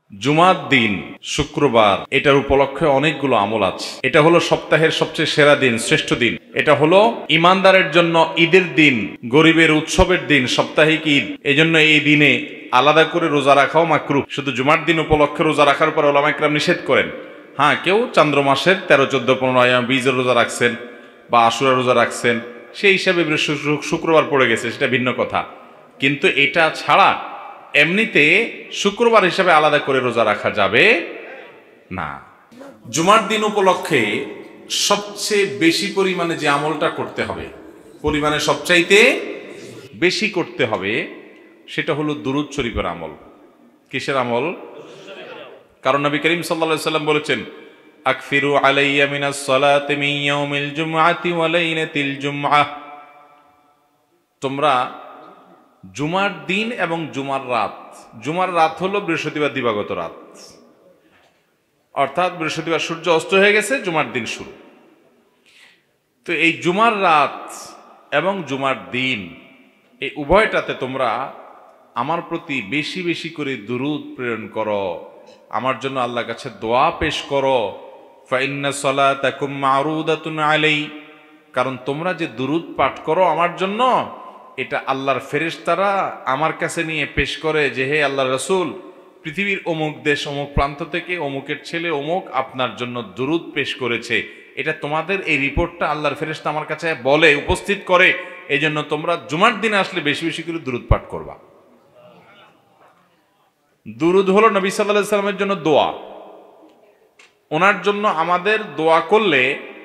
জুমার দিন শুক্রবার, এটার উপলক্ষে অনেকগুলো আমল আছে। এটা হলো সপ্তাহের সবচেয়ে সেরা দিন, শ্রেষ্ঠ দিন। এটা হলো ইমানদারের জন্য ঈদের দিন, গরিবের উৎসবের দিন, সাপ্তাহিক ঈদ। এজন্য এই দিনে আলাদা করে রোজা রাখাও মাকরুহ। শুধু জুমার দিন উপলক্ষে রোজা রাখার পর উলামা ইকরাম নিষেধ করেন। হ্যাঁ, কেউ চান্দ্র মাসের 13, 14, 15 আয়াম বীজের রোজা রাখছেন বা আশুরা রোজা রাখছেন, সেই হিসাবে শুক্রবার পড়ে গেছে, সেটা ভিন্ন কথা। কিন্তু এটা ছাড়া এমনিতে শুক্রবার হিসাবে আলাদা করে রোজা রাখা যাবে না। জুমার দিন উপলক্ষে সবচেয়ে বেশি পরিমাণে যে আমলটা করতে হবে, পরিমাণে সবচাইতে বেশি করতে হবে, সেটা হলো দুরূদ শরীফের আমল। কিসের আমল? কারণ নবী করিম সাল্লাল্লাহু আলাইহি ওয়াসাল্লাম বলেছেন, আকফিরু আলাইয়া মিনাস সালাতি মিন ইয়াউমিল জুমআতি ওয়া লাইলাতিল জুমআহ। তোমরা জুমার দিন এবং জুমার রাত হলো বৃহস্পতিবার দিবাগত রাত, অর্থাৎ বৃহস্পতিবার সূর্য অস্ত হয়ে গেছে, জুমার দিন শুরু। তো এই জুমার রাত এবং জুমার দিন, এই উভয়টাতে তোমরা আমার প্রতি বেশি বেশি করে দুরূদ প্রেরণ করো, আমার জন্য আল্লাহর কাছে দোয়া পেশ করো। ফাইন্না সালাতাকুম মারুদাতুন আলাই, কারণ তোমরা যে দুরূদ পাঠ করো আমার জন্য, এটা আল্লাহর ফেরেশতারা আমার কাছে নিয়ে পেশ করে যে, হে আল্লাহর রাসূল, পৃথিবীর অমুক দেশ, অমুক প্রান্ত থেকে অমুকের ছেলে অমুক আপনার জন্য দুরূদ পেশ করেছে। এটা তোমাদের এই রিপোর্টটা আল্লাহর ফেরেশতা আমার কাছে বলে, উপস্থিত করে। এই জন্য তোমরা জুমার দিনে আসলে বেশি বেশি করে দুরূদ পাঠ করবা। দুরূদ হলো নবী সাল্লাল্লাহু আলাইহি ওয়াসাল্লামের জন্য দোয়া। ওনার জন্য আমাদের দোয়া করলে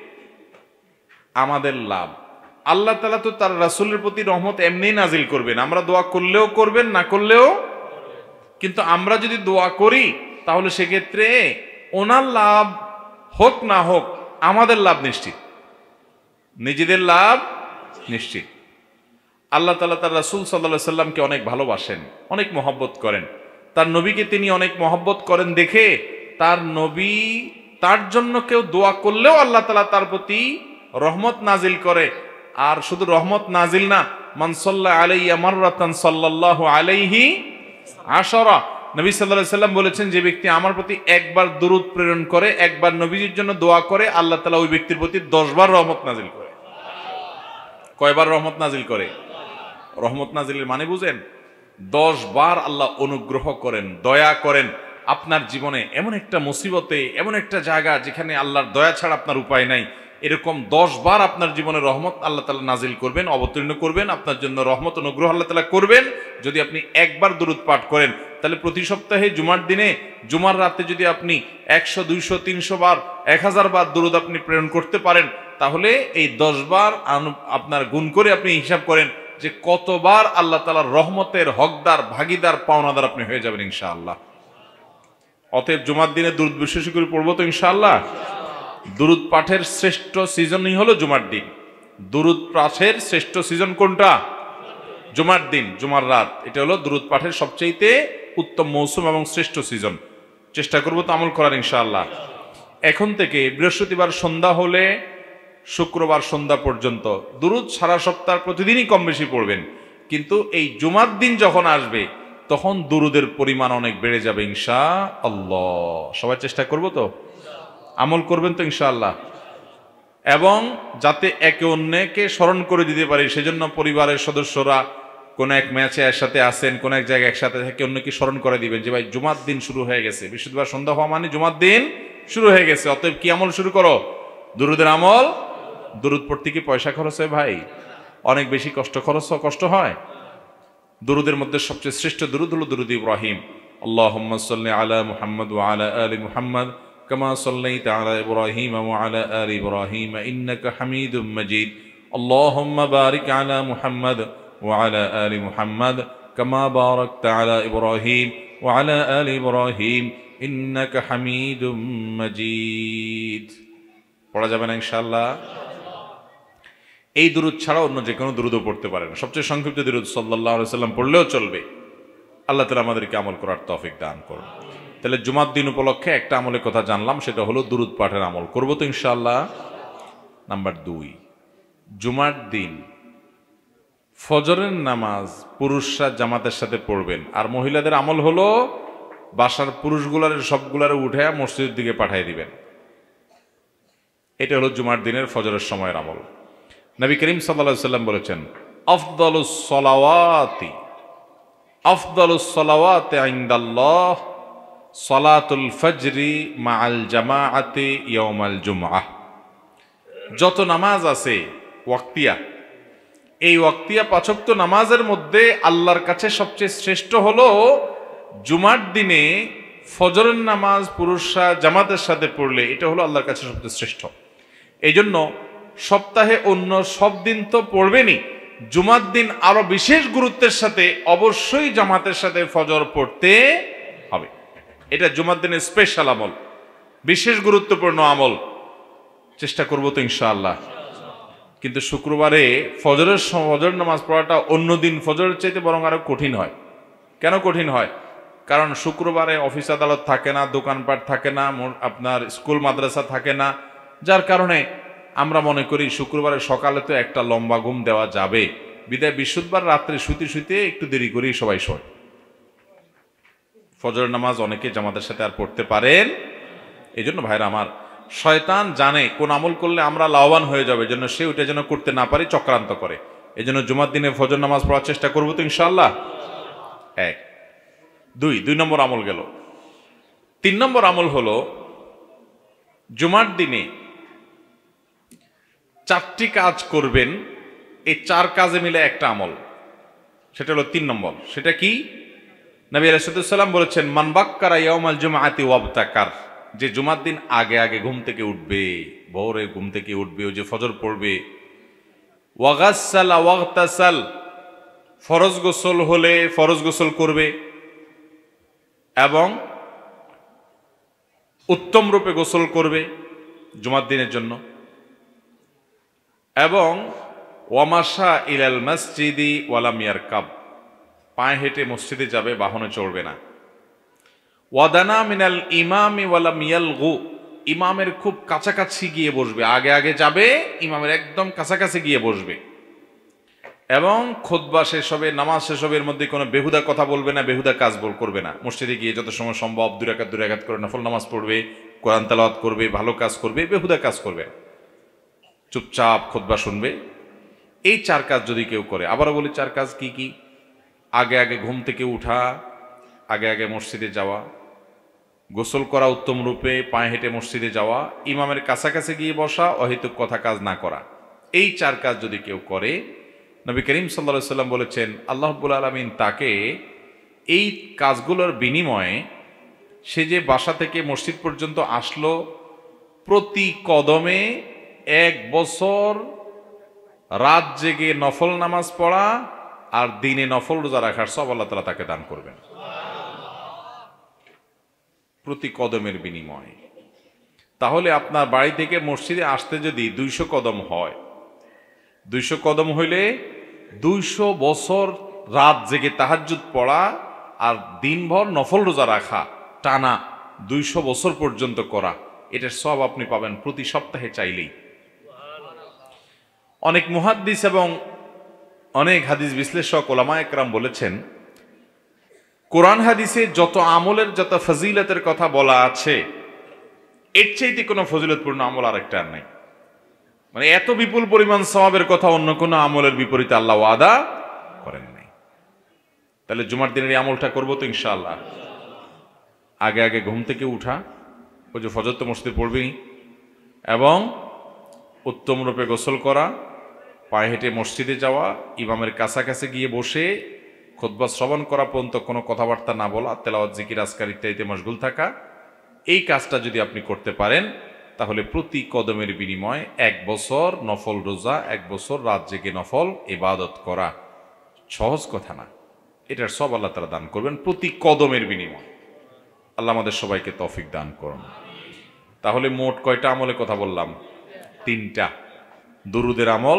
আমাদের লাভ। আল্লাহ তাআলা তো তার রাসূলের প্রতি রহমত এমনিই নাজিল করবেন, আমরা দোয়া করলেও করবেন, না করলেও। কিন্তু আমরা যদি দোয়া করি তাহলে সেক্ষেত্রে ওনার লাভ হোক না হোক আমাদের লাভ নিশ্চিত, নিজেদের লাভ নিশ্চিত। আল্লাহ তাআলা তার রাসূল সাল্লাল্লাহু আলাইহি সাল্লামকে অনেক ভালোবাসেন, অনেক মহব্বত করেন। তার নবীকে তিনি অনেক মহব্বত করেন দেখে তার নবী, তার জন্য কেউ দোয়া করলেও আল্লাহ তাআলা তার প্রতি রহমত নাজিল করে। আর শুধু রহমত নাজিল না, মান সাল্লা আলাইয়া মাররাতান সাল্লাল্লাহু আলাইহি আশারা। নবী সাল্লাল্লাহু আলাইহি সাল্লাম বলেছেন, যে ব্যক্তি আমার প্রতি একবার দুরূদ প্রেরণ করে, একবার নবীজির জন্য দোয়া করে, আল্লাহ তাআলা ওই ব্যক্তির প্রতি 10 বার রহমত নাজিল করে। কয়বার রহমত নাজিল করে? রহমত নাজিলের মানে বুঝেন? 10 বার আল্লাহ অনুগ্রহ করেন, দয়া করেন। আপনার জীবনে এমন একটা মুসিবতে, এমন একটা জায়গা যেখানে আল্লাহর দয়া ছাড়া আপনার উপায় নাই, এরকম 10 বার আপনার জীবনে রহমত আল্লাহ তাআলা নাজিল করবেন, অবতীর্ণ করবেন, আপনার জন্য রহমত অনুগ্রহ আল্লাহ তাআলা করবেন যদি আপনি একবার দুরূদ পাঠ করেন। তাহলে প্রতি সপ্তাহে জুমার দিনে, জুমার রাতে যদি আপনি 100, 200, 300 বার, 1000 বার দুরূদ আপনি প্রেরণ করতে পারেন, তাহলে এই 10 বার আপনার গুণ করে আপনি হিসাব করেন যে কতবার আল্লাহ তাআলার রহমতের হকদার, ভাগীদার, পাওনাদার আপনি হয়ে যাবেন ইনশাআল্লাহ। অতএব জুমার দিনে দুরূদ বিশেষ করে পড়বো তো ইনশাআল্লাহ। দুরূদ পাঠের শ্রেষ্ঠ সিজনই হলো জুমার দিন। দুরূদ পাঠের শ্রেষ্ঠ সিজন কোনটা? জুমার দিন, জুমার রাত। এটা হলো দুরূদ পাঠের সবচেয়ে উত্তম মৌসুম এবং শ্রেষ্ঠ সিজন। চেষ্টা করবো তো আমল করার ইনশাআল্লাহ। এখন থেকে বৃহস্পতিবার সন্ধ্যা হলে শুক্রবার সন্ধ্যা পর্যন্ত দুরূদ সারা সপ্তাহ প্রতিদিনই কম বেশি পড়বেন। কিন্তু এই জুমার দিন যখন আসবে তখন দুরূদের পরিমাণ অনেক বেড়ে যাবে ইনশাআল্লাহ। সবাই চেষ্টা করবো তো, আমল করবেন তো ইনশাআল্লাহ। এবং যাতে একে অন্যকে স্মরণ করে দিতে পারি, সেজন্য পরিবারের সদস্যরা কোন এক ম্যাচে একসাথে আসেন, কোন এক জায়গায় একসাথে থেকে অন্যকে স্মরণ করে দিবেন যে ভাই জুমার দিন শুরু হয়ে গেছে, বৃহস্পতিবার সন্ধ্যা হওয়া মানে জুমার দিন শুরু হয়ে গেছে। অতএব কি আমল শুরু করো? দুরূদের আমল। দুরূদ পড়তে কি পয়সা খরচ হয় ভাই? অনেক বেশি কষ্ট হয়। দুরূদের মধ্যে সবচেয়ে শ্রেষ্ঠ দুরূদ হলো দুরূদ ইব্রাহিম। আল্লাহুম্মা সাল্লি আলা মুহাম্মাদ ওয়া আলা আলি মুহাম্মাদ কামা সাল্লাইতা আলা ইব্রাহিম ওয়া আলা আলি ইব্রাহিম ইন্নাকা হামিদুম মাজিদ। আল্লাহুম্মা বারিক আলা মুহাম্মাদ ওয়া আলা আলি মুহাম্মাদ কামা বারাকতা আলা ইব্রাহিম ওয়া আলা আলি ইব্রাহিম ইন্নাকা হামিদুম মাজিদ। পড়া যাবে না ইনশাআল্লাহ। এই দুরূদ ছাড়া অন্য যে কোনো দুরূদও পড়তে পারেন। সবচেয়ে সংক্ষিপ্ত দুরূদ সাল্লাল্লাহু আলাইহি ওয়াসাল্লাম পড়লেও চলবে। আল্লাহ তাআলা আমাদেরকে আমল করার তৌফিক দান করুন। তাহলে জুমার দিন উপলক্ষে একটা আমলের কথা জানলাম, সেটা হলো দুরূদ পাঠের আমল। করবো তো ইনশাআল্লাহ। নাম্বার 2, জুমার দিন ফজরের নামাজ পুরুষরা জামাতের সাথে পড়বেন। আর মহিলাদের আমল হলো বাসার পুরুষগুলার সবগুলারে উঠে মসজিদের দিকে পাঠিয়ে দিবেন। এটা হলো জুমার দিনের ফজরের সময়ের আমল। নবী করিম সাল্লাল্লাহু আলাইহি সাল্লাম বলেছেন, আফদালুস সালাওয়াতি ইনদাল্লাহ সালাতুল ফজরি মাআল জামাআতি ইয়াউমাল জুমআহ। যত নামাজ আছে ওয়াক্তিয়া, এই ওয়াক্তিয়া 5 ওয়াক্ত নামাজের মধ্যে আল্লাহর কাছে সবচেয়ে শ্রেষ্ঠ হলো জুমার দিনে ফজরের নামাজ পুরুষরা জামাতের সাথে পড়লে এটা হলো আল্লাহর কাছে সবচেয়ে শ্রেষ্ঠ। এই জন্য সপ্তাহে অন্য সব দিন তো পড়বেনই, জুমার দিন আরো বিশেষ গুরুত্বের সাথে অবশ্যই জামাতের সাথে ফজর পড়তে হবে। এটা জুমার দিনের স্পেশাল আমল, বিশেষ গুরুত্বপূর্ণ আমল। চেষ্টা করবো তো ইনশাআল্লাহ। কিন্তু শুক্রবারে ফজর নামাজ পড়াটা অন্য দিন ফজরের চাইতে বরং আরো কঠিন হয়। কেন কঠিন হয়? কারণ শুক্রবারে অফিস আদালত থাকে না, দোকানপাট থাকে না, আপনার স্কুল মাদ্রাসা থাকে না, যার কারণে আমরা মনে করি শুক্রবারে সকালে তো একটা লম্বা ঘুম দেওয়া যাবে, বিদায় বৃহস্পতিবার রাত্রে শুতে শুতে একটু দেরি করেই সবাই শোয়। ফজর নামাজ অনেকে জামাতের সাথে আর পড়তে পারেন। এই জন্য ভাইরা আমার, শয়তান জানে কোন আমল করলে আমরা লাভবান হয়ে যাবে, জন্য সে ওইটা যেন করতে না পারি চক্রান্ত করে। এই জন্য জুমার দিনে ফজর নামাজ পড়ার চেষ্টা করবো তো ইনশাআল্লাহ। 1 2 নম্বর আমল গেল। 3 নম্বর আমল হলো জুমার দিনে 4টি কাজ করবেন। এই 4 কাজে মিলে একটা আমল, সেটা হলো 3 নম্বর। সেটা কি? নবী আলাইহিস সালাম বলেছেন, মান বাক্কারা ইয়াউমাল জুমআতি ওয়াবতাকার, যে জুমার দিন আগে আগে ঘুম থেকে উঠবে, ভোরে ঘুম থেকে উঠবে, ওই যে ফজর পড়বে, ওয়াগাসসালা ওয়াগতাসাল, ফরজ গোসল হলে ফরজ গোসল করবে এবং উত্তম রূপে গোসল করবে জুমার দিনের জন্য, এবং ওয়ামাশা ইলাল মসজিদি ওয়ালাম ইয়ারকাব, পায়ে হেঁটে মসজিদে যাবে, বাহনে চড়বে না। ওয়াদানা মিনাল ইমামি ওয়ালাম ইয়ালগু, ইমামের খুব কাছাকাছি গিয়ে বসবে, আগে আগে যাবে, ইমামের একদম কাছাকাছি গিয়ে বসবে, এবং খুতবা শেষ হবে, নামাজ শেষ হবে, এর মধ্যে কোনো বেহুদা কথা বলবে না, বেহুদা কাজ করবে না। মসজিদে গিয়ে যত সময় সম্ভব 2 রাকাত করে নফল নামাজ পড়বে, কোরআন তেলাওয়াত করবে, ভালো কাজ করবে, বেহুদা কাজ করবে, চুপচাপ খুতবা শুনবে। এই 4 কাজ যদি কেউ করে, আবারও বলি 4 কাজ কি কি? আগে আগে ঘুম থেকে উঠা, আগে আগে মসজিদে যাওয়া, গোসল করা উত্তম রূপে, পায়ে হেঁটে মসজিদে যাওয়া, ইমামের কাছাকাছি গিয়ে বসা, অহেতুক কথা কাজ না করা। এই 4 কাজ যদি কেউ করে, নবী করিম সাল্লাল্লাহু আলাইহি সাল্লাম বলেছেন, আল্লাহ রাব্বুল আলামিন তাকে এই কাজগুলোর বিনিময়ে, সে যে বাসা থেকে মসজিদ পর্যন্ত আসলো, প্রতি কদমে 1 বছর রাত জেগে নফল নামাজ পড়া আর দিনে নফল রোজা রাখার সব আল্লাহ তাআলা তাকে দান করবেন, প্রতি কদমের বিনিময়ে। তাহলে আপনার বাড়ি থেকে মসজিদে আসতে যদি 200 কদম হয়, 200 কদম হইলে 200 বছর রাত জেগে তাহাজ্জুদ পড়া আর দিনভর নফল রোজা রাখা, টানা 200 বছর পর্যন্ত করা, এটার সব আপনি পাবেন প্রতি সপ্তাহে চাইলেই। অনেক মুহাদ্দিস এবং অনেক হাদিস বিশ্লেষক ওলামায়ে কেরাম বলেছেন, কোরআন হাদিসে যত আমলের যত ফজিলতের কথা বলা আছে, এর চাইতে কোনো ফজিলতপূর্ণ আমল আরেকটা আর নাই। মানে এত বিপুল পরিমাণ সওয়াবের কথা অন্য কোনো আমলের বিপরীতে আল্লাহ ওয়াদা করেন নাই। তাহলে জুমার দিনের এই আমলটা করবো তো ইনশাআল্লাহ। আগে আগে ঘুম থেকে উঠা, ওই যে ফজর তো মসজিদে পড়বেই, এবং উত্তম রূপে গোসল করা, পায়ে হেঁটে মসজিদে যাওয়া, ইমামের কাছাকাছি গিয়ে বসে খুতবা শ্রবণ করা পর্যন্ত কোনো কথাবার্তা না বলা, তেলাওয়াত জিকির আজকার ইত্যাদিতে মশগুল থাকা, এই কাজটা যদি আপনি করতে পারেন, তাহলে প্রতি কদমের বিনিময়ে 1 বছর নফল রোজা, 1 বছর রাত জেগে নফল ইবাদত করা সহজ কথা না। এটার সব আল্লাহ তাআলা দান করবেন প্রতি কদমের বিনিময়ে। আল্লাহ আমাদের সবাইকে তৌফিক দান করুন। তাহলে মোট কয়টা আমলের কথা বললাম? 3টা। দুরুদের আমল,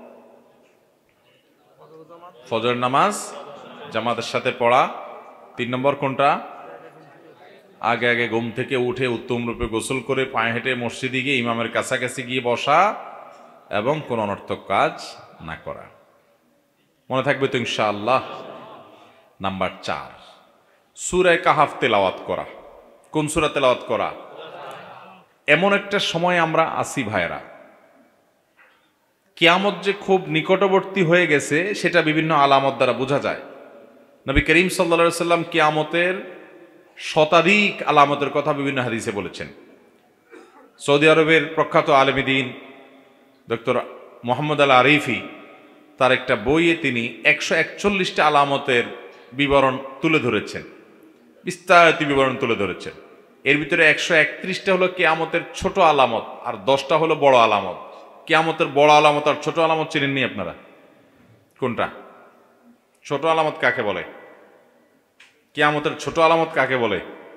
ফজর নামাজ জামাতের সাথে পড়া, 3 নম্বর কোনটা? আগে আগে ঘুম থেকে উঠে উত্তম রূপে গোসল করে পায়ে হেঁটে মসজিদে গিয়ে ইমামের কাছাকাছি গিয়ে বসা এবং কোন অনর্থক কাজ না করা। মনে থাকবে তো ইনশাআল্লাহ। নাম্বার 4, সূরা কাহাফ তেলাওয়াত করা। কোন সূরা তেলাওয়াত করা? এমন একটা সময় আমরা আসি ভাইরা, কিয়ামত যে খুব নিকটবর্তী হয়ে গেছে সেটা বিভিন্ন আলামত দ্বারা বোঝা যায়। নবী করিম সাল্লাল্লাহু আলাইহি সাল্লাম কিয়ামতের শতাধিক আলামতের কথা বিভিন্ন হাদিসে বলেছেন। সৌদি আরবের প্রখ্যাত আলেমে দ্বীন ডক্টর মোহাম্মদ আল আরিফি তার একটা বইয়ে তিনি 141টা আলামতের বিবরণ তুলে ধরেছেন, বিস্তারিত বিবরণ তুলে ধরেছেন। এর ভিতরে 131টা হলো কিয়ামতের ছোট আলামত আর 10টা হলো বড় আলামত। কিয়ামতের বড় আলামত আর ছোট আলামত চিনেননি আপনারা? কোনটা? ছোট আলামত কাকে বলে? কিয়ামতের ছোট আলামত কাকে বলে?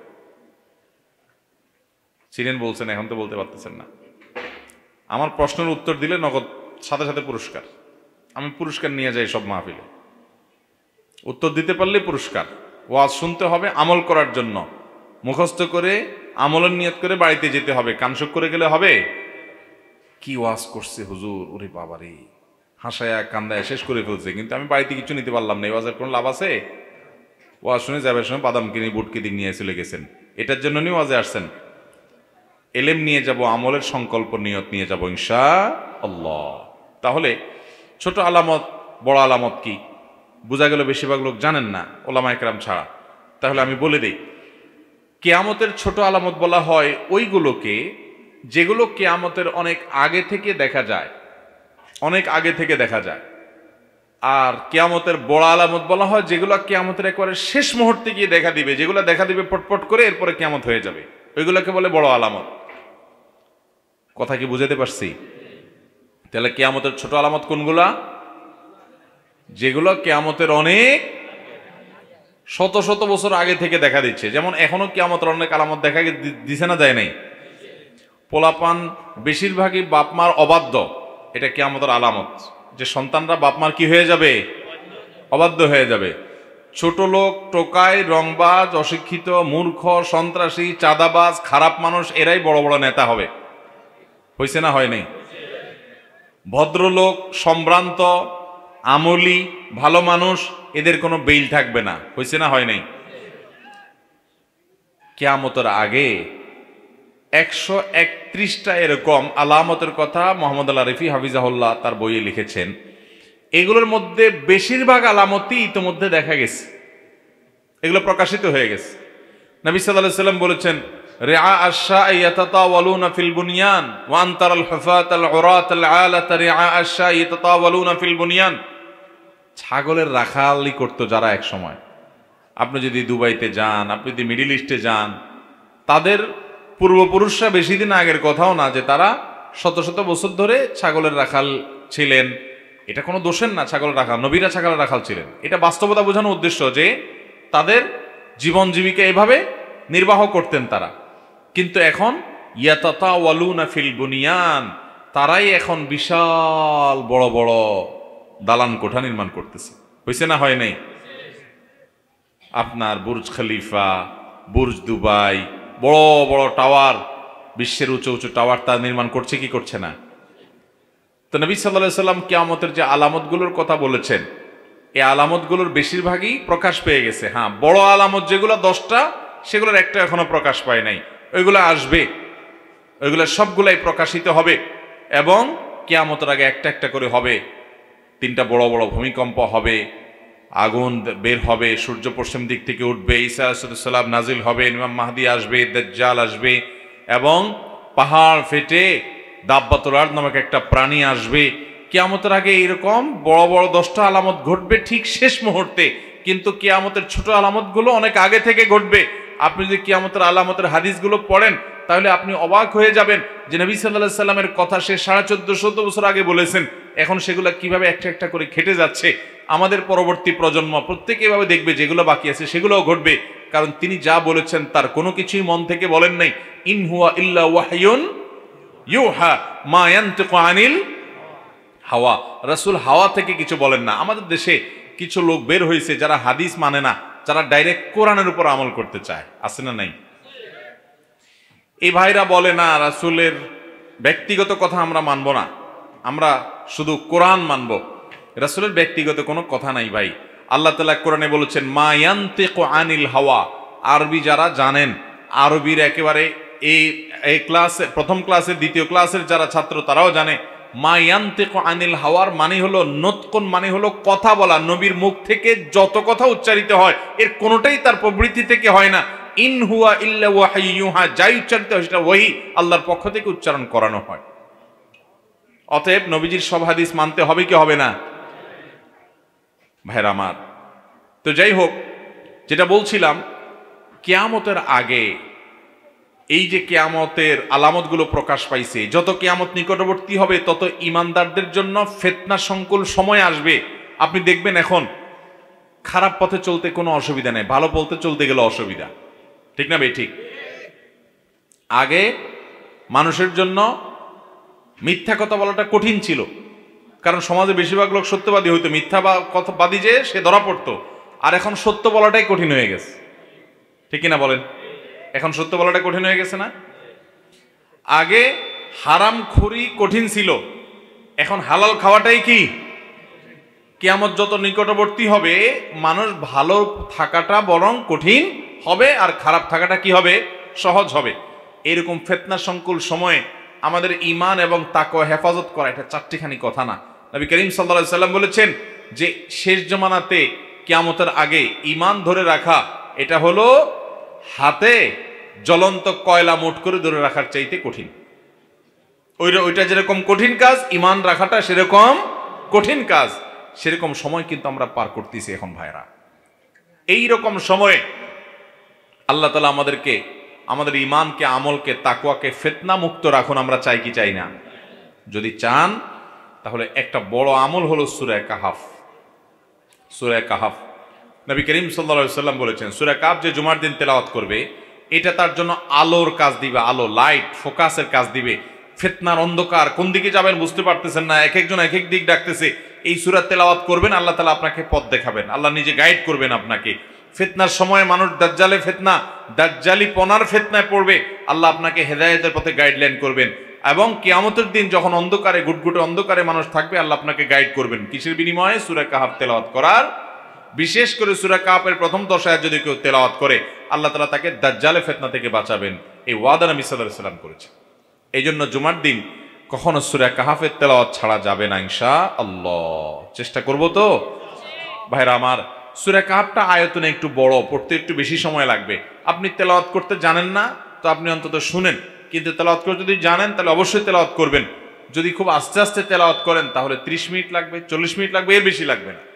চিনেন বলছেন, এখন তো বলতে পারতেছেন না। আমার প্রশ্নের উত্তর দিলে নগদ সাথে সাথে পুরস্কার। আমি পুরস্কার নিয়ে যাই সব মাহফিলে। উত্তর দিতে পারলে পুরস্কার। ওয়াজ শুনতে হবে আমল করার জন্য, মুখস্থ করে আমলের নিয়ত করে বাড়িতে যেতে হবে। কানসুক করে গেলে হবে? কি ওয়াজ করছে হুজুর, ওরে বাবারে, হাসায়া কান্দায় শেষ করে ফেলছে, কিন্তু আমি বাড়িতে কিছু নিতে পারলাম না। এই ওয়াজের কোনো লাভ আছে? ওয়াজ শুনে যাবার সময় বাদাম কিনে বুট কিনে নিয়ে চলে গেছেন, এটার জন্য নিয়ে ওয়াজে আসছেন? এলেম নিয়ে যাব, আমলের সংকল্প নিয়ত নিয়ে যাব ইনশাআল্লাহ। তাহলে ছোট আলামত বড় আলামত কি বোঝা গেল বেশিরভাগ লোক জানেন না, ওলামায়ে কেরাম ছাড়া। তাহলে আমি বলে দিই, কিয়ামতের ছোট আলামত বলা হয় ওইগুলোকে যেগুলো কিয়ামতের অনেক আগে থেকে দেখা যায়, অনেক আগে থেকে দেখা যায়। আর কিয়ামতের বড় আলামত বলা হয় যেগুলো কিয়ামতের একেবারে শেষ মুহূর্তে গিয়ে দেখা দিবে, যেগুলো দেখা দিবে পটপট করে, এরপরে কিয়ামত হয়ে যাবে, ওইগুলোকে বলে বড় আলামত। কথা কি বুঝাতে পারছি? তাহলে কিয়ামতের ছোট আলামত কোনগুলা? যেগুলো কিয়ামতের অনেক শত শত বছর আগে থেকে দেখা দিচ্ছে। যেমন এখনো কিয়ামতের অনেক আলামত দেখা দিছে না, যায় নাই? পোলাপান বেশিরভাগই বাপমার অবাধ্য, এটা কিয়ামতের আলামত, যে সন্তানরা বাপমার কি হয়ে যাবে? অবাধ্য হয়ে যাবে। ছোট লোক, টোকাই, রংবাজ, অশিক্ষিত, মূর্খ, সন্ত্রাসী, চাঁদাবাজ, খারাপ মানুষ, এরাই বড় বড় নেতা হবে। হয়েছে না হয় নাই? ভদ্রলোক, সম্ভ্রান্ত, আমলি, ভালো মানুষ, এদের কোনো বেইল থাকবে না। হয়েছে না হয় নাই? কিয়ামতের আগে 131টা এরকম আলামতের কথা মোহাম্মদ আল আরিফি হাফিজাহুল্লাহ তার বইয়ে লিখেছেন। এগুলোর মধ্যে বেশিরভাগ আলামতই ইতিমধ্যে দেখা গেছে, এগুলো প্রকাশিত হয়ে গেছে। নবী সাল্লাল্লাহু আলাইহি ওয়াসাল্লাম বলেছেন, রিআ আশ-শা'i ইয়াতাতাওয়ালুনা ফিল বুনিয়ান ওয়া আনতারাল হুফাতাল উরাতাল আলাতা রিআ আশ-শা'i ইয়াতাতাওয়ালুনা ফিল বুনিয়ান। ছাগলের রাখালি করতো যারা এক সময়, আপনি যদি দুবাইতে যান, আপনি যদি মিডল ইস্টে যান, তাদের পূর্বপুরুষরা বেশি দিন আগের কথাও না যে তারা শত শত বছর ধরে ছাগলের রাখাল ছিলেন। এটা কোনো দোষের না, ছাগলের রাখাল, নবীরা ছাগলের রাখাল ছিলেন। এটা বাস্তবতা বোঝানোর উদ্দেশ্য যে তাদের জীবন জীবিকা এভাবে নির্বাহ করতেন তারা। কিন্তু এখন ইয়াতাতাওয়ালুনা ফিল বুনিয়ান, তারাই এখন বিশাল বড় বড় দালান কোঠা নির্মাণ করতেছে। হয়েছে না হয় নাই? আপনার বুর্জ খলিফা, বুর্জ দুবাই, বড় বড় টাওয়ার, বিশ্বের উঁচু উঁচু টাওয়ার তা নির্মাণ করছে কি করছে না? তো নবী সাল্লাল্লাহু আলাইহি ওয়াসাল্লাম কিয়ামতের যে আলামতগুলোর কথা বলেছেন, এই আলামতগুলোর বেশিরভাগই প্রকাশ পেয়ে গেছে। হ্যাঁ, বড় আলামত যেগুলো 10টা, সেগুলোর একটা এখনো প্রকাশ পায় নাই। ওইগুলো আসবে, ওইগুলো সবগুলাই প্রকাশিত হবে এবং কিয়ামতের আগে একটা একটা করে হবে। 3টা বড় বড় ভূমিকম্প হবে, আগুন বের হবে, সূর্য পশ্চিম দিক থেকে উঠবে, ঈসা আলাইহিস সালাম নাজিল হবে, ইমাম মাহদি আসবে, দাজ্জাল আসবে এবং পাহাড় ফেটে দাব্বাতুল আরদ নামক একটা প্রাণী আসবে। কিয়ামতের আগে এরকম বড় বড় 10টা আলামত ঘটবে ঠিক শেষ মুহূর্তে, কিন্তু কিয়ামতের ছোট আলামতগুলো অনেক আগে থেকে ঘটবে। আপনি যদি কিয়ামতের আলামতের হাদিসগুলো পড়েন তাহলে আপনি অবাক হয়ে যাবেন যে নবী সাল্লাল্লাহু আলাইহি সাল্লামের কথা সে 1450 বছর আগে বলেছেন, এখন সেগুলো কিভাবে একটা একটা করে খেটে যাচ্ছে। আমাদের পরবর্তী প্রজন্ম প্রত্যেকে এভাবে দেখবে যেগুলো বাকি আছে সেগুলোও ঘটবে, কারণ তিনি যা বলেছেন তার কোনো কিছুই মন থেকে বলেন নাই। ইন হুয়া ইল্লা ওয়াহয়ুন ইউহা মা ইয়ানতিকু আনিল হাওয়া। রাসূল হাওয়া থেকে কিছু বলেন না। আমাদের দেশে কিছু লোক বের হয়েছে যারা হাদিস মানে না, যারা ডাইরেক্ট কোরআনের উপর আমল করতে চায়, আছে না নাই? এই ভাইরা বলে না রাসূলের ব্যক্তিগত কথা আমরা মানব না, আমরা শুধু কোরআন মানব। রাসূলের ব্যক্তিগত কোনো কথা নাই ভাই। আল্লাহ তাআলা কোরআনে বলেছেন মা ইয়ান্তিকু আনিল হাওয়া। আরবি যারা জানেন, আরবির একেবারে এই ক্লাসে, প্রথম ক্লাসের দ্বিতীয় ক্লাসের যারা ছাত্র তারাও জানে মা ইয়ান্তিকু আনিল হাওয়ার মানে হলো নতকুন, মানে হলো কথা বলা। নবীর মুখ থেকে যত কথা উচ্চারিত হয় এর কোনোটাই তার প্রবৃত্তি থেকে হয় না। ইন হুয়া ইল্লা ওয়াহয়ু ইউহা, যাই উচ্চারিত হয় সেটা ওহী, আল্লাহর পক্ষ থেকে উচ্চারণ করানো হয়। অতএব নবীজির সব হাদিস মানতে হবে কি হবে না ভাইরা আমার? তো যাই হোক, যেটা বলছিলাম, কিয়ামতের আগে এই যে কিয়ামতের আলামতগুলো প্রকাশ পাইছে, যত কিয়ামত নিকটবর্তী হবে তত ইমানদারদের জন্য ফিতনা সংকুল সময় আসবে। আপনি দেখবেন এখন খারাপ পথে চলতে কোনো অসুবিধা নেই, ভালো পথে চলতে গেলে অসুবিধা, ঠিক না ভাই? ঠিক। আগে মানুষের জন্য মিথ্যা কথা বলাটা কঠিন ছিল, কারণ সমাজে বেশিরভাগ লোক সত্যবাদী হইতো, মিথ্যা বা কথাবাদী যে সে ধরা পড়তো। আর এখন সত্য বলাটাই কঠিন হয়ে গেছে, ঠিক কিনা বলেন? এখন সত্য বলাটা কঠিন হয়ে গেছে না? আগে হারামখোরি কঠিন ছিল, এখন হালাল খাওয়াটাই কি? কিয়ামত যত নিকটবর্তী হবে মানুষ ভালো থাকাটা বরং কঠিন হবে, আর খারাপ থাকাটা কি হবে? সহজ হবে। এরকম ফিতনা সংকুল সময়ে আমাদের ঈমান এবং তাকওয়া হেফাজত করা এটা চারটিখানি কথা না। নবী করিম সাল্লাল্লাহু আলাইহি সাল্লাম বলেছেন যে শেষ জমানাতে কিয়ামতের আগে ঈমান ধরে রাখা এটা হলো হাতে জ্বলন্ত কয়লা মুঠ করে ধরে রাখার চাইতে কঠিন। ওইটা যেরকম কঠিন কাজ, ঈমান রাখাটা সেরকম কঠিন কাজ। সেরকম সময় কিন্তু আমরা পার করতেছি এখন ভাইরা। এই রকম সময়ে আল্লাহ তাআলা আমাদেরকে, আমাদের ঈমানকে, আমলকে, তাকওয়াকে ফিতনা মুক্ত রাখুন। আমরা চাই কি চাই না? যদি চান তাহলে একটা বড় আমল হলো সূরা কাহাফ। সূরা কাহাফ নবী করিম সাল্লাল্লাহু আলাইহি সাল্লাম বলেছেন সূরা কাহাফ যে জুমার দিন তেলাওয়াত করবে এটা তার জন্য আলোর কাজ দিবে, আলো, লাইট, ফোকাসের কাজ দিবে। ফিতনার অন্ধকার, কোন দিকে যাবেন বুঝতে পারতেছেন না, এক একজন এক এক দিক ডাকতেছে, এই সূরা তেলাওয়াত করবেন, আল্লাহ তাআলা আপনাকে পথ দেখাবেন, আল্লাহ নিজে গাইড করবেন আপনাকে। ফিতনার সময় মানুষ দাজ্জালে ফিতনা, দাজ্জালি পনার ফিতনায় পড়বে, আল্লাহ আপনাকে হেদায়েতের পথে গাইডলাইন করবেন। এবং কিয়ামতের দিন যখন অন্ধকারে, গুটগুটে অন্ধকারে মানুষ থাকবে, আল্লাহ আপনাকে গাইড করবেন কিসের বিনিময়ে? সূরা কাহাফ তেলাওয়াত করার। বিশেষ করে সূরা কাহাফের প্রথম 10 আয়াত যদি কেউ তেলাওয়াত করে আল্লাহ তাআলা তাকে দাজ্জালে ফিতনা থেকে বাঁচাবেন, এই ওয়াদা নবী সাল্লাল্লাহু আলাইহি সাল্লাম করেছেন। এই জন্য জুমার দিন কখনো সূরা কাহাফের তেলাওয়াত ছাড়া যাবে না ইনশাআল্লাহ। চেষ্টা করব তো ভাইরা আমার। সূরা কাহাফটা আয়তনে একটু বড়, পড়তে একটু বেশি সময় লাগবে। আপনি তেলাওয়াত করতে জানেন না তো আপনি অন্তত শুনেন, কিন্তু তেলাওয়াত করতে যদি জানেন তাহলে অবশ্যই তেলাওয়াত করবেন। যদি খুব আস্তে আস্তে তেলাওয়াত করেন তাহলে 30 মিনিট লাগবে, 40 মিনিট লাগবে, এর বেশি লাগবে না।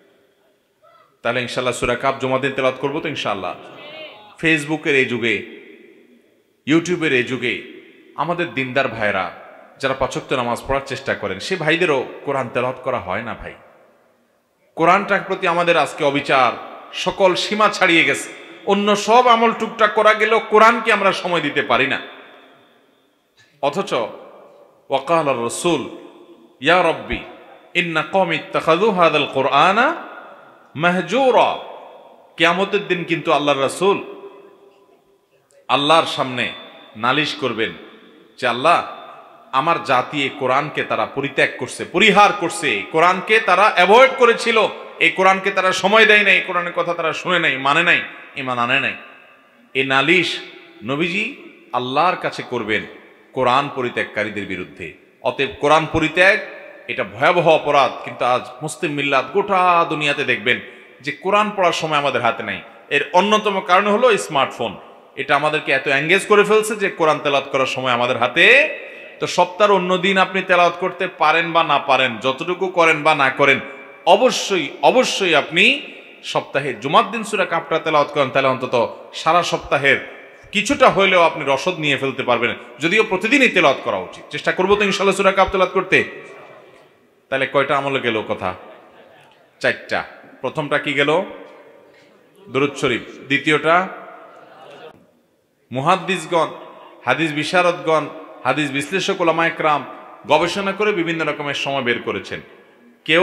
তাহলে ইনশাআল্লাহ সূরা কাহাফ জুমার দিন তেলাওয়াত করব তো ইনশাআল্লাহ। ফেসবুকের এই যুগে, ইউটিউবের এই যুগে আমাদের দিনদার ভাইরা যারা 5 ওয়াক্ত নামাজ পড়ার চেষ্টা করেন সে ভাইদেরও কোরআন তেলাওয়াত করা হয় না ভাই। কোরআনটার প্রতি আমাদের আজকে অবিচার সকল সীমা ছাড়িয়ে গেছে। অন্য সব আমল টুকটাক করা গেলেও কোরআনকে আমরা সময় দিতে পারি না। অথচ ওয়াকাল রাসূল ইয়া রাব্বি ইন্না কওমি ইত্তাখাযু হাযাল কুরআনা মাহজুরা। কিয়ামতের দিন কিন্তু আল্লাহর রাসূল আল্লাহর সামনে নালিশ করবেন যে আল্লাহ, আমার জাতি এই কোরআনকে তারা পরিত্যাগ করছে, পরিহার করছে, কোরআনকে তারা অ্যাভয়েড করেছিল, এই কোরআনকে তারা সময় দেয় নাই, কোরআনের কথা তারা শুনে নাই, মানে নাই, ঈমান আনে নাই। এই নালিশ নবীজি আল্লাহর কাছে করবেন কোরআন পরিত্যাগকারীদের বিরুদ্ধে। অতএব কোরআন পরিত্যাগ এটা ভয়াবহ অপরাধ। কিন্তু আজ মুসলিম মিল্লাত গোটা দুনিয়াতে দেখবেন যে কোরআন পড়ার সময় আমাদের হাতে নাই। এর অন্যতম কারণ হলো স্মার্টফোন। এটা আমাদেরকে এত এঙ্গেজ করে ফেলছে যে কোরআন তেলাওয়াত করার সময় আমাদের হাতে। তো সপ্তাহের অন্য দিন আপনি তেলাওয়াত করতে পারেন বা না পারেন, যতটুকু করেন বা না করেন, অবশ্যই অবশ্যই আপনি সপ্তাহে জুমার দিন সূরা কাহাফটা তেলাওয়াত করেন, তাহলে অন্তত সারা সপ্তাহের কিছুটা হইলেও আপনি রসদ নিয়ে ফেলতে পারবেন। যদিও প্রতিদিনই তেলাওয়াত করা উচিত, চেষ্টা করবো তো ইনশাআল্লাহ সূরা কাহাফ তেলাওয়াত করতে। তাহলে কয়টা আমলে গেল কথা? 4টা। প্রথমটা কি গেল? দুরূদ শরীফ। দ্বিতীয়টা মুহাদ্দিসগণ, হাদিস বিশারদগণ, হাদিস বিশ্লেষক উলামায়ে কেরাম গবেষণা করে বিভিন্ন রকমের সময় বের করেছেন। কেউ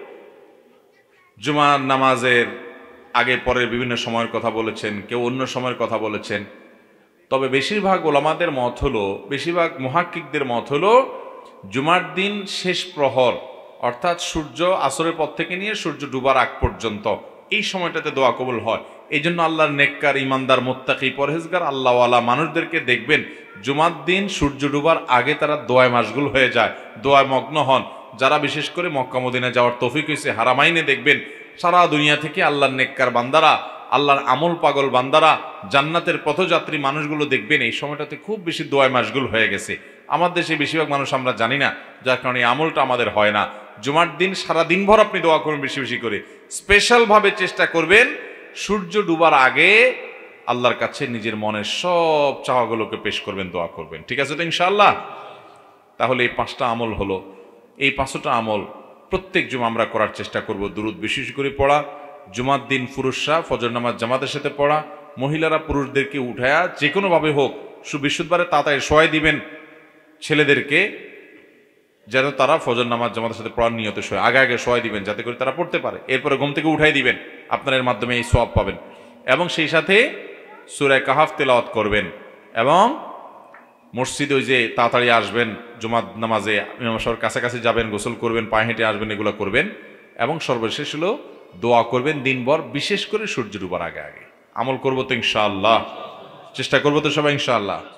জুমার নামাজের আগে পরের বিভিন্ন সময়ের কথা বলেছেন, কেউ অন্য সময়ের কথা বলেছেন। তবে বেশিরভাগ ওলামাদের মত হলো, বেশিরভাগ মুহাক্কিকদের মত হলো জুমার দিন শেষ প্রহর অর্থাৎ সূর্য আসরের পর থেকে নিয়ে সূর্য ডুবার আগ পর্যন্ত এই সময়টাতে দোয়া কবুল হয়। এই জন্য আল্লাহর নেককার, ইমানদার, মুত্তাকি, পরহেজগার আল্লাহওয়ালা মানুষদেরকে দেখবেন জুমার দিন সূর্য ডুবার আগে তারা দোয়ায় মাশগুল হয়ে যায়, দোয়ায় মগ্ন হন। যারা বিশেষ করে মক্কা মদিনা যাওয়ার তৌফিক হয়েছে, হারামাইনে দেখবেন সারা দুনিয়া থেকে আল্লাহর নেককার বান্দারা, আল্লাহর আমল পাগল বান্দারা, জান্নাতের পথযাত্রী মানুষগুলো দেখবেন এই সময়টাতে খুব বেশি দোয়ায় মাশগুল হয়ে গেছে। আমার দেশে বেশিরভাগ মানুষ আমরা জানি না, যার কারণে এই আমলটা আমাদের হয় না। জুমার দিন সারা দিনভর আপনি দোয়া করবেন বেশি বেশি করে, স্পেশালভাবে চেষ্টা করবেন সূর্য ডুবার আগে আল্লাহর কাছে নিজের মনের সব চাওয়াগুলোকে পেশ করবেন, দোয়া করবেন। ঠিক আছে তো ইনশাআল্লাহ? তাহলে এই 5টা আমল হলো। এই 5টা আমল প্রত্যেক জুমা আমরা করার চেষ্টা করব। দুরুদ বিশেষ করে পড়া, জুমার দিন পুরুষরা ফজর নামাজ জামাতের সাথে পড়া, মহিলারা পুরুষদেরকে উঠায়া যে কোনোভাবে হোক বিশুদ্ধবারে তাড়াতাড়ি শোয়াই দিবেন ছেলেদেরকে, যেন তারা ফজর নামাজ জামাতের সাথে পড়ার নিয়তে শোয়, আগে আগে শোয়াই দিবেন যাতে করে তারা পড়তে পারে। এরপরে ঘুম থেকে উঠাই দিবেন, আপনার এর মাধ্যমে এই সওয়াব পাবেন। এবং সেই সাথে সূরা কাহাফ তেলাওয়াত করবেন এবং মসজিদে ওই যে তাড়াতাড়ি আসবেন, জুমার নামাজে ইমাম সাহেবের কাছাকাছি যাবেন, গোসল করবেন, পায়ে হেঁটে আসবেন, এগুলো করবেন। এবং সর্বশেষ হলো দোয়া করবেন দিনভর, বিশেষ করে সূর্য ডুবার আগে আগে। আমল করবো তো ইনশাআল্লাহ, চেষ্টা করবো তো সবাই ইনশাআল্লাহ।